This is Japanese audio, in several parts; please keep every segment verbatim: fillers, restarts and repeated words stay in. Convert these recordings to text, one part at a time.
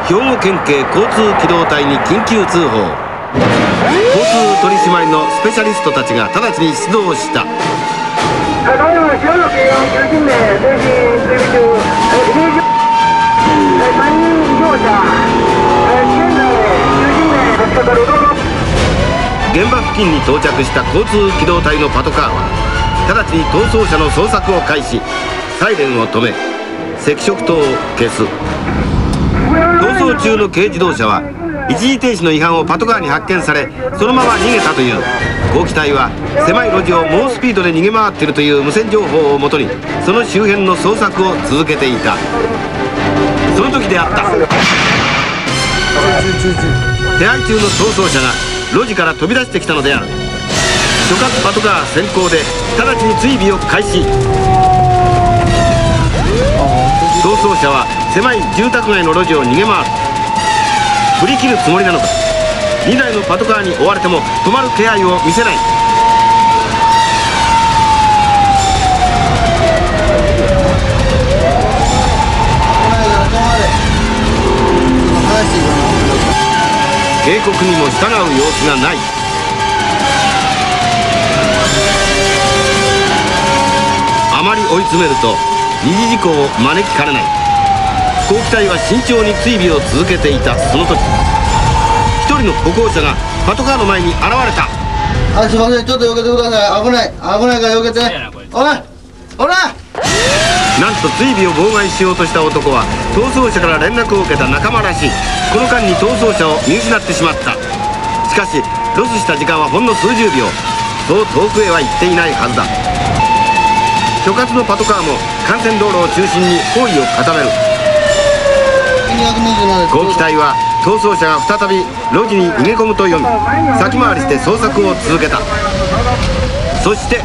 兵庫県警交通機動隊に緊急通報。交通取り締まりのスペシャリストたちが直ちに出動した。ただいま白の軽音きゅうじゅうめい全身追尾中。イメージさんにん乗車。現在きゅうじゅうめい発車からどうぞ。現場付近に到着した交通機動隊のパトカーは直ちに逃走車の捜索を開始。サイレンを止め赤色灯を消す。逃走中の軽自動車は一時停止の違反をパトカーに発見され、そのまま逃げたという。後期隊は狭い路地を猛スピードで逃げ回っているという無線情報をもとにその周辺の捜索を続けていた。その時であった。手配中の逃走車が路地から飛び出してきたのである。所轄パトカー先行で直ちに追尾を開始。逃走車は狭い住宅街の路地を逃げ回る。振り切るつもりなのか。にだいのパトカーに追われても止まる気配を見せない。警告にも従う様子がない。あまり追い詰めると二次事故を招きかねない。後期隊は慎重に追尾を続けていた。その時一人の歩行者がパトカーの前に現れた。 あ、すいません、ちょっと避けてください。危ない、危ないから避けて。おいおら。 なんと追尾を妨害しようとした男は逃走車から連絡を受けた仲間らしい。この間に逃走車を見失ってしまった。しかしロスした時間はほんの数十秒。そう遠くへは行っていないはずだ。所轄のパトカーも幹線道路を中心に包囲を固める。後期隊は逃走車が再び路地に逃げ込むと読み先回りして捜索を続けた。そして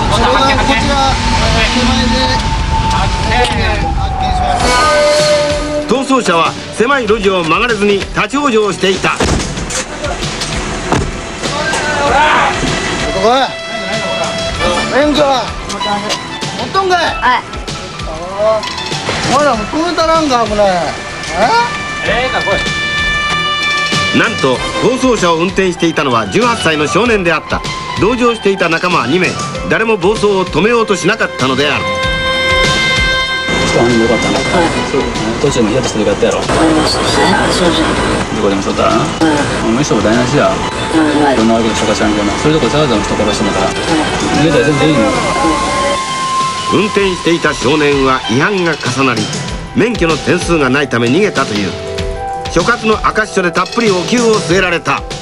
逃走車は狭い路地を曲がれずに立ち往生していた。 免許は持っとんかい。はい。お前らもう止めたらんか。危ない。ええか来い。なんと逃走車を運転していたのはじゅうはっさいの少年であった。同乗していた仲間はにめい。誰も暴走を止めようとしなかったのである。 犯人よかったな。そうね。途中もヒヤッとした時あったやろ。ありましたね。正直。どこでもしとったらな。お前人も台無しや。どんな悪いことしたか知らんけどな。それどころざわざわ人殺してんだから。逃げたら全然いいの。 運転していた少年は違反が重なり免許の点数がないため逃げたという。所轄の証書でたっぷりお灸を据えられた。